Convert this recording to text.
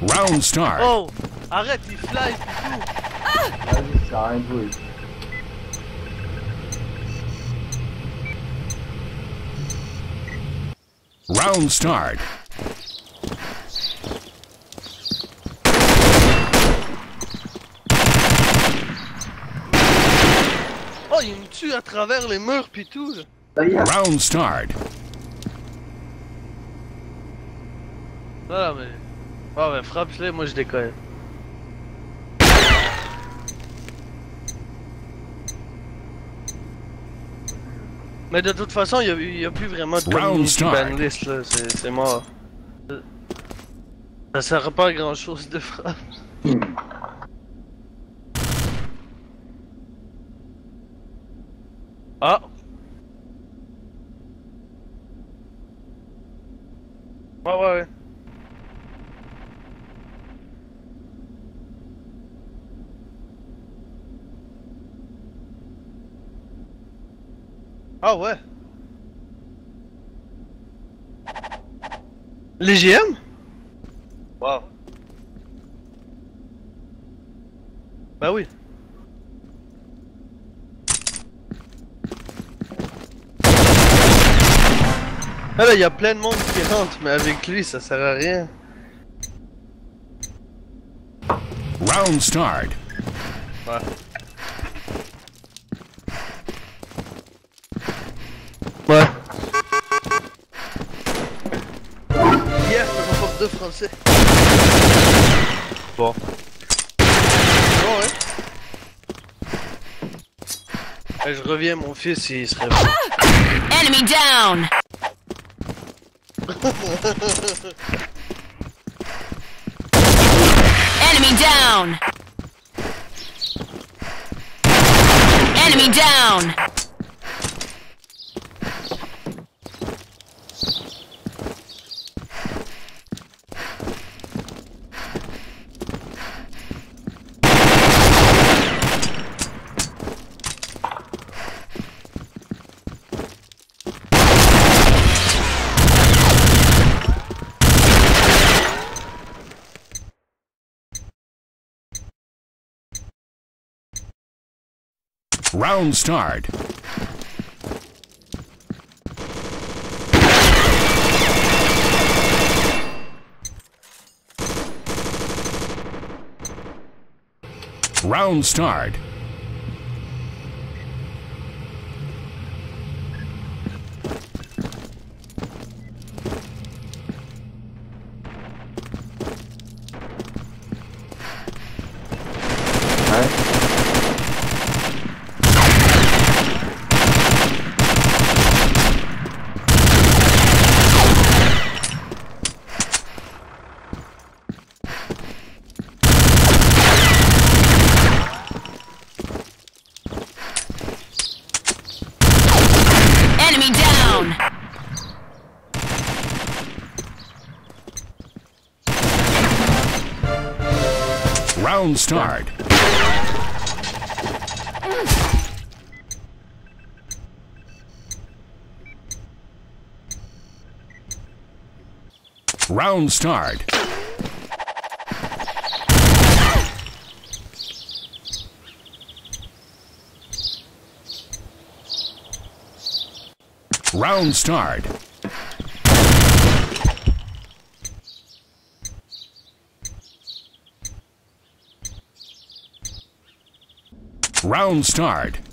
Round start. Oh! Arrête, il fly et tout! Vas-y, ça a rien de jouer. Round start. Oh, il me tue à travers les murs pis tout, là. Ça y est. Round start. Voilà, mais... Ah ouais, frappe-les, moi je décolle. Mais de toute façon, il y a plus vraiment de Round community start. ban list, là, c'est mort. Ça sert pas à grand chose de frappe. Ah! Ouais. Ah ouais. Les GM? Wow. Bah oui. Ah là, il y a plein de monde qui rentre, mais avec lui, ça sert à rien. Round start. Ouais. Ouais. Hier, c'est prof de français. Bon. Bon, ouais. Et je reviens, mon fils, il serait bon. Enemy down! Enemy down! Enemy down! Round start. Round start. Enemy down! Round start. Round start. Round start. Round start.